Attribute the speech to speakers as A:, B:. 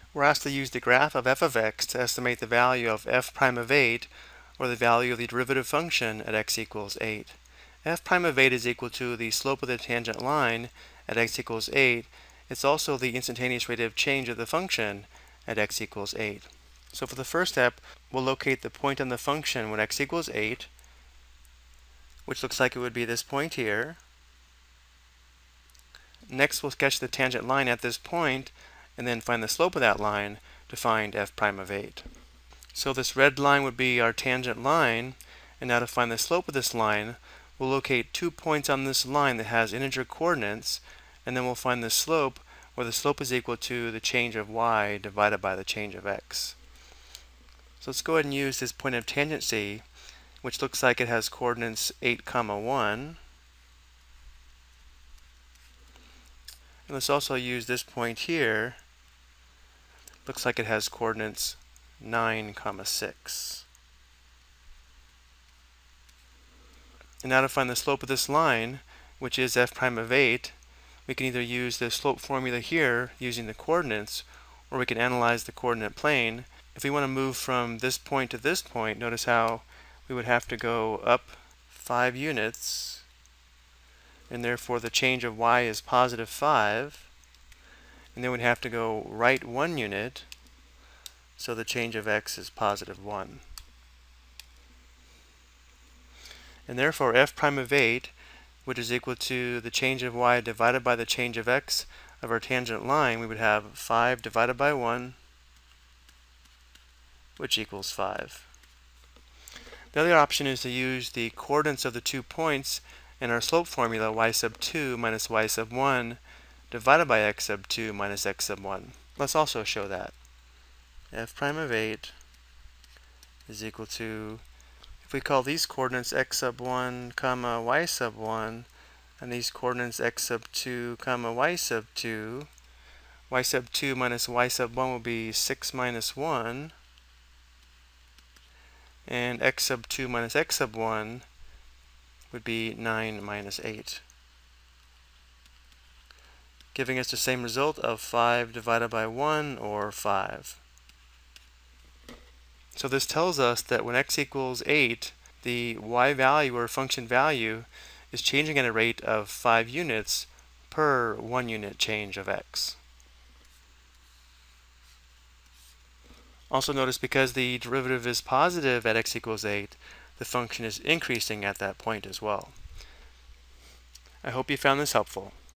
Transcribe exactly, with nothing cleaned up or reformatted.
A: We're asked to use the graph of f of x to estimate the value of f prime of eight, or the value of the derivative function at x equals eight. F prime of eight is equal to the slope of the tangent line at x equals eight. It's also the instantaneous rate of change of the function at x equals eight. So for the first step, we'll locate the point on the function when x equals eight, which looks like it would be this point here. Next, we'll sketch the tangent line at this point, and then find the slope of that line to find f prime of eight. So this red line would be our tangent line, and now to find the slope of this line, we'll locate two points on this line that has integer coordinates, and then we'll find the slope, where the slope is equal to the change of y divided by the change of x. So let's go ahead and use this point of tangency, which looks like it has coordinates eight comma one. And let's also use this point here. Looks like it has coordinates nine comma six. And now to find the slope of this line, which is f prime of eight, we can either use the slope formula here using the coordinates, or we can analyze the coordinate plane. If we want to move from this point to this point, notice how we would have to go up five units, and therefore the change of y is positive five. And then we'd have to go right one unit, so the change of x is positive one. And therefore f prime of eight, which is equal to the change of y divided by the change of x of our tangent line, we would have five divided by one, which equals five. The other option is to use the coordinates of the two points in our slope formula, y sub two minus y sub one divided by x sub two minus x sub one. Let's also show that. F prime of eight is equal to, if we call these coordinates x sub one comma y sub one, and these coordinates x sub two comma y sub two, y sub two minus y sub one will be six minus one, and x sub two minus x sub one would be nine minus eight, giving us the same result of five divided by one, or five. So this tells us that when x equals eight, the y value, or function value, is changing at a rate of five units per one unit change of x. Also notice, because the derivative is positive at x equals eight, the function is increasing at that point as well. I hope you found this helpful.